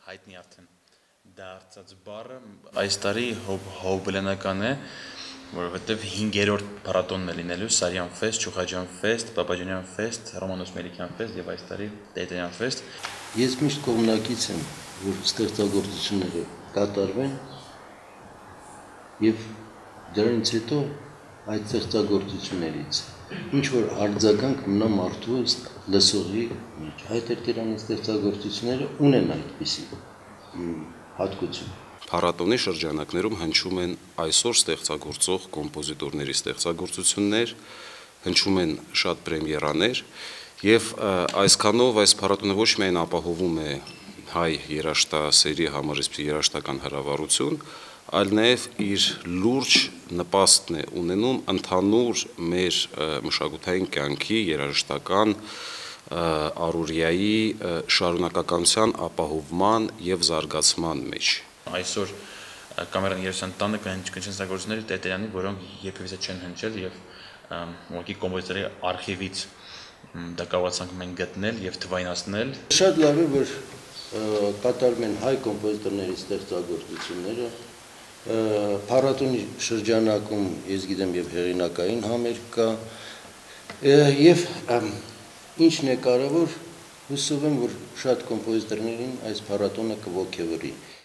հայտնի արդեն դարձած բառը այս տարի հոբելենական է, որովհետև 5-րդ փառատոնն է լինելու Սարյան ֆեստ, Չուխաջյան ֆեստ, Բաբաջանյան ֆեստ, Ռոմանոս Մելիքյան ֆեստ եւ այս տարի Տերտերյան ֆեստ։ Ես միշտ կողմնակից եմ, որ ստեղծագործությունները կատարվեն եւ դրանից հետո այդ ստեղծագործություններից ինչ որ արձագանք մնա մարդու լսողի մեջ։ Հայ Տերտերյանի ստեղծագործությունները ունեն այդպիսի հատկություն։ Փառատոնի շրջանակներում հնչում են այսօր ստեղծագործող կոմպոզիտորների ստեղծագործություններ, հնչում են շատ պրեմիերաներ եւ այսքանով այս փառատոնը ոչ միայն ապահովում է հայ երաժշտասերի համար երաժշտական հրավառություն, այլ նաև իր լուրջ նպաստն է ունենում ընդհանուր մեր մշակութային կյանքի երաժշտական առօրյայի շարունակականության ապահովման եւ զարգացման մեջ։ Այսօր կամերան երաժշտական տանը կհնչեն ստեղծագործությունները Տերտերյանի, որոնք երբևէ չեն հնչել եւ ուղղակի կոմպոզիտորի արխիվից դա կարողացանք մենք գտնել եւ թվայնացնել։ Շատ լավ է, որ կատարում են հայ կոմպոզիտորների ստեղծագործությունները։ Փառատոնի շրջանակում ես գիտեմ եւ հեղինակային համերգ կա եւ ինչն է կարևոր, հուսով եմ, որ շատ կոմպոզիտորներին այս փառատոնը կողջևորի։